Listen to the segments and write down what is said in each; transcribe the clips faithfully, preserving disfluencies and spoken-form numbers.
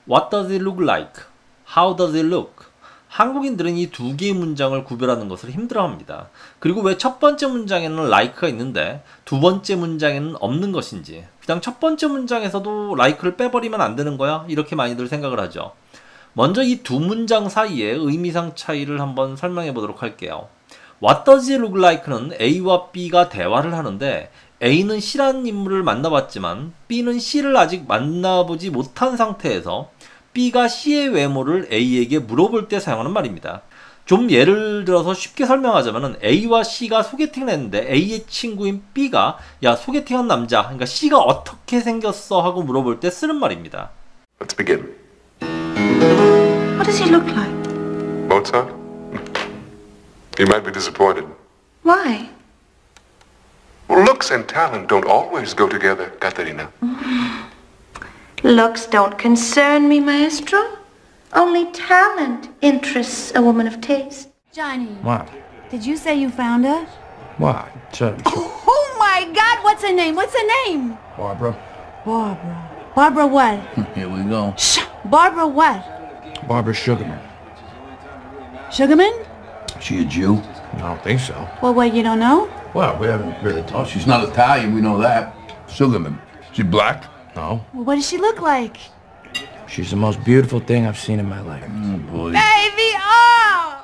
What does it look like? How does it look? 한국인들은 이 두 개의 문장을 구별하는 것을 힘들어합니다. 그리고 왜 첫 번째 문장에는 like가 있는데 두 번째 문장에는 없는 것인지, 그냥 첫 번째 문장에서도 like를 빼버리면 안 되는 거야? 이렇게 많이들 생각을 하죠. 먼저 이 두 문장 사이의 의미상 차이를 한번 설명해 보도록 할게요. What does it look like는 A와 B가 대화를 하는데 A는 C라는 인물을 만나봤지만 B는 C를 아직 만나보지 못한 상태에서 B가 C의 외모를 A에게 물어볼 때 사용하는 말입니다. 좀 예를 들어서 쉽게 설명하자면 A와 C가 소개팅을 했는데 A의 친구인 B가 야 소개팅한 남자, 그러니까 C가 어떻게 생겼어? 하고 물어볼 때 쓰는 말입니다. Let's begin. What does he look like? Mozart? You might be disappointed. Why? Well, looks and talent don't always go together, Katerina. Looks don't concern me, maestro. Only talent interests a woman of taste. Johnny. What? Did you say you found her? What? So, so Oh my God! What's her name? What's her name? Barbara? Barbara. Barbara what? Here we go. Shh. Barbara what? Barbara Sugarman. Sugarman? She a Jew? I don't think so. Well, what, you don't know? Well, we haven't really talked. She's not Italian, we know that. Sugarman. She black? No. Well, what does she look like? She's the most beautiful thing I've seen in my life. Oh, boy. Baby, oh!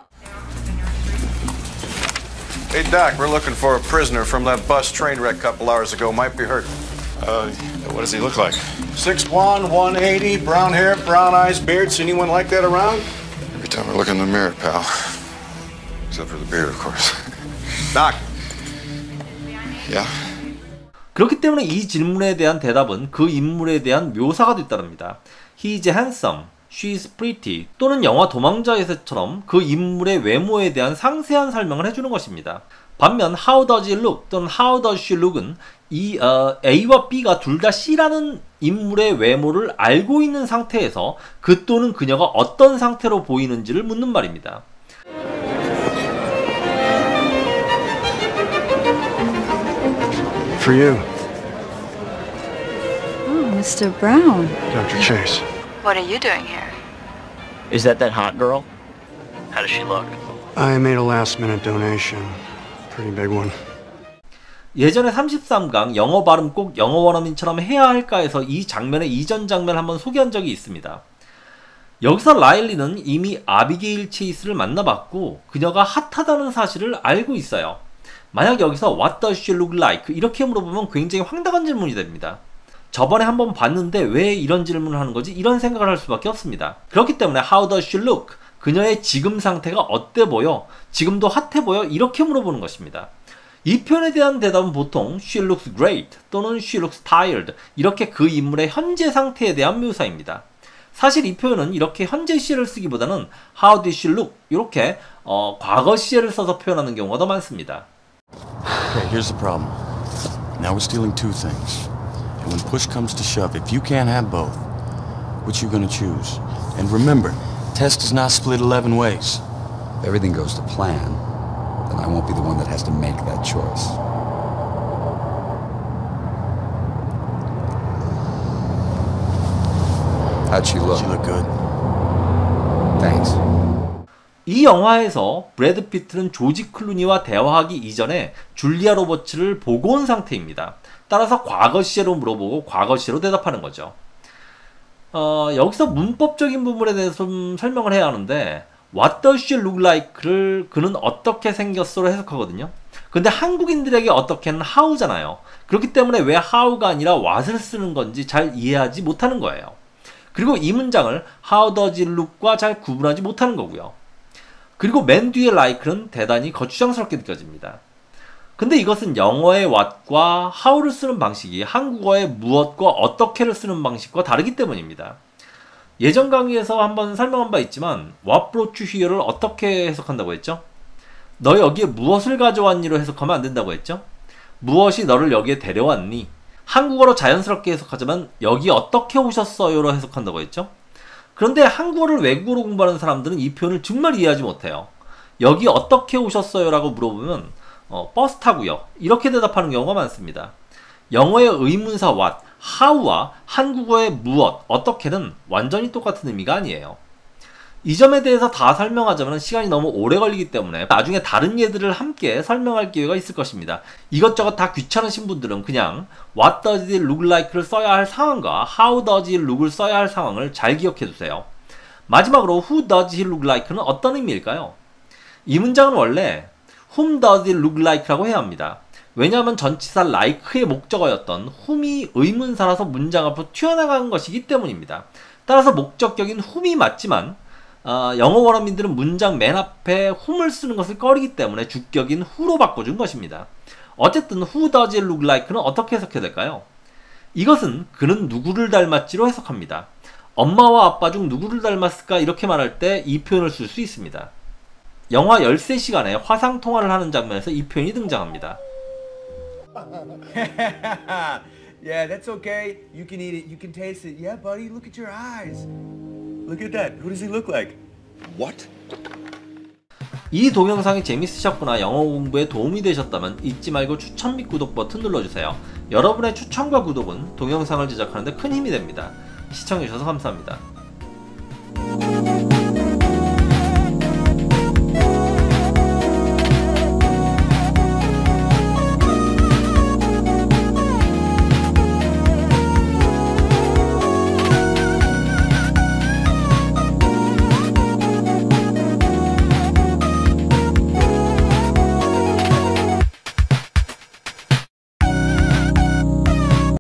Hey, Doc, we're looking for a prisoner from that bus train wreck a couple hours ago. Might be hurt. Uh, what does he look like? six one, one eighty, brown hair, brown eyes, beard. See anyone like that around? Every time I look in the mirror, pal. Except for the beard, of course. Doc. Yeah? 그렇기 때문에 이 질문에 대한 대답은 그 인물에 대한 묘사가 뒤따릅니다. He is handsome, she is pretty 또는 영화 도망자에서처럼 그 인물의 외모에 대한 상세한 설명을 해주는 것입니다. 반면 How does it look 또는 How does she look은 이 어, A와 B가 둘 다 C라는 인물의 외모를 알고 있는 상태에서 그 또는 그녀가 어떤 상태로 보이는지를 묻는 말입니다. For you. Oh, Mister Brown. Doctor Chase. What are you doing here? Is that that hot girl? How does she look? I made a last-minute donation. Pretty big one. 예전에 삼십삼 강 영어 발음 꼭 영어 원어민처럼 해야 할까에서 이 장면의 이전 장면을 한번 소개한 적이 있습니다. 여기서 라일리는 이미 아비게일 체이스를 만나봤고 그녀가 핫하다는 사실을 알고 있어요. 만약 여기서 What does she look like? 이렇게 물어보면 굉장히 황당한 질문이 됩니다. 저번에 한번 봤는데 왜 이런 질문을 하는 거지? 이런 생각을 할 수밖에 없습니다. 그렇기 때문에 How does she look? 그녀의 지금 상태가 어때 보여? 지금도 핫해 보여? 이렇게 물어보는 것입니다. 이 표현에 대한 대답은 보통 She looks great 또는 She looks tired 이렇게 그 인물의 현재 상태에 대한 묘사입니다. 사실 이 표현은 이렇게 현재 시제를 쓰기보다는 How did she look? 이렇게 어, 과거 시제를 써서 표현하는 경우가 더 많습니다. Okay, here's the problem. Now we're stealing two things. And when push comes to shove, if you can't have both, what you gonna choose? And remember, test is not split eleven ways. If everything goes to plan, then I won't be the one that has to make that choice. How'd she look? She look good. Thanks. 이 영화에서 브래드 피트는 조지 클루니와 대화하기 이전에 줄리아 로버츠를 보고 온 상태입니다. 따라서 과거 시제로 물어보고 과거 시제로 대답하는 거죠. 어, 여기서 문법적인 부분에 대해서 좀 설명을 해야 하는데 What does she look like를 그는 어떻게 생겼어로 해석하거든요. 근데 한국인들에게 어떻게는 how잖아요. 그렇기 때문에 왜 how가 아니라 what을 쓰는 건지 잘 이해하지 못하는 거예요. 그리고 이 문장을 How does it look과 잘 구분하지 못하는 거고요. 그리고 맨 뒤에 like는 대단히 거추장스럽게 느껴집니다. 근데 이것은 영어의 what과 how를 쓰는 방식이 한국어의 무엇과 어떻게를 쓰는 방식과 다르기 때문입니다. 예전 강의에서 한번 설명한 바 있지만 What brought you here를 어떻게 해석한다고 했죠? 너 여기에 무엇을 가져왔니로 해석하면 안 된다고 했죠? 무엇이 너를 여기에 데려왔니? 한국어로 자연스럽게 해석하자면 여기 어떻게 오셨어요로 해석한다고 했죠? 그런데 한국어를 외국어로 공부하는 사람들은 이 표현을 정말 이해하지 못해요. 여기 어떻게 오셨어요? 라고 물어보면 어, 버스 타고요. 이렇게 대답하는 경우가 많습니다. 영어의 의문사 what, how와 한국어의 무엇, 어떻게는 완전히 똑같은 의미가 아니에요. 이 점에 대해서 다 설명하자면 시간이 너무 오래 걸리기 때문에 나중에 다른 예들을 함께 설명할 기회가 있을 것입니다. 이것저것 다 귀찮으신 분들은 그냥 What does it look like를 써야 할 상황과 How does it look을 써야 할 상황을 잘 기억해 두세요. 마지막으로 Who does he look like는 어떤 의미일까요? 이 문장은 원래 Whom does it look like라고 해야 합니다. 왜냐하면 전치사 like의 목적어였던 whom이 의문사라서 문장 앞으로 튀어나간 것이기 때문입니다. 따라서 목적격인 whom이 맞지만 어, 영어 원어민들은 문장 맨 앞에 whom을 쓰는 것을 꺼리기 때문에 주격인 who로 바꿔준 것입니다. 어쨌든 who does it look like는 어떻게 해석해야 될까요? 이것은 그는 누구를 닮았지로 해석합니다. 엄마와 아빠 중 누구를 닮았을까 이렇게 말할 때 이 표현을 쓸 수 있습니다. 영화 열세 시간에 화상통화를 하는 장면에서 이 표현이 등장합니다. Yeah, that's okay. You can eat it. You can taste it. Yeah, buddy. Look at your eyes. Look at that. Who does he look like? What? 이 동영상이 재밌으셨거나 영어 공부에 도움이 되셨다면 잊지 말고 추천 및 구독 버튼 눌러주세요. 여러분의 추천과 구독은 동영상을 제작하는 데 큰 힘이 됩니다. 시청해주셔서 감사합니다.